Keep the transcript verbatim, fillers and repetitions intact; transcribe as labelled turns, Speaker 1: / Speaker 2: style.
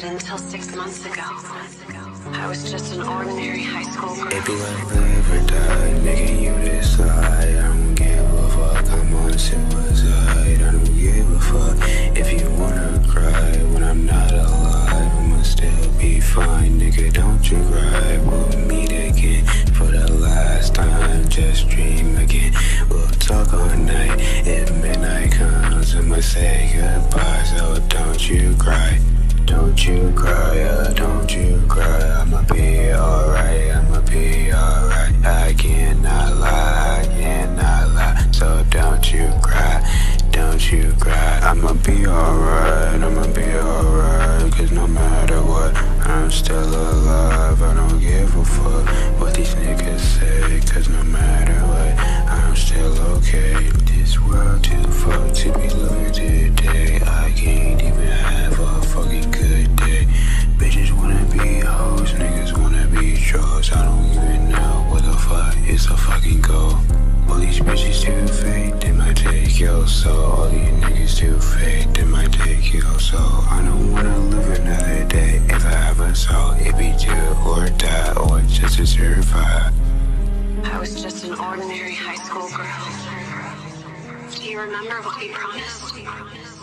Speaker 1: But until six months ago, I was just an ordinary high school girl.
Speaker 2: If you ever die, nigga, you decide. I don't give a fuck, I'm on suicide. I don't give a fuck if you wanna cry when I'm not alive. I'ma still be fine, nigga, don't you cry. We'll meet again for the last time, just dream again. We'll talk all night, if midnight comes, I'ma say goodbye. So don't you cry, don't you cry, uh, don't you cry. I'ma be alright, I'ma be alright. I cannot lie, I cannot lie. So don't you cry, don't you cry. I'ma be alright, I'ma be alright. Cause no matter what, I'm still alive. I don't give a fuck what these niggas say. Cause no matter what, I'm still okay. This world too fucked to be living today. I can't even have a fucking good day. Bitches wanna be hoes, niggas wanna be trolls. I don't even know what the fuck is a fucking goal. All these bitches too fake, they might take your soul. All these niggas too fake, they might take your soul. I don't wanna live another day. If I have a soul, it be do or die, or just to survive.
Speaker 1: I was just an ordinary high school girl. Do you remember what we promised?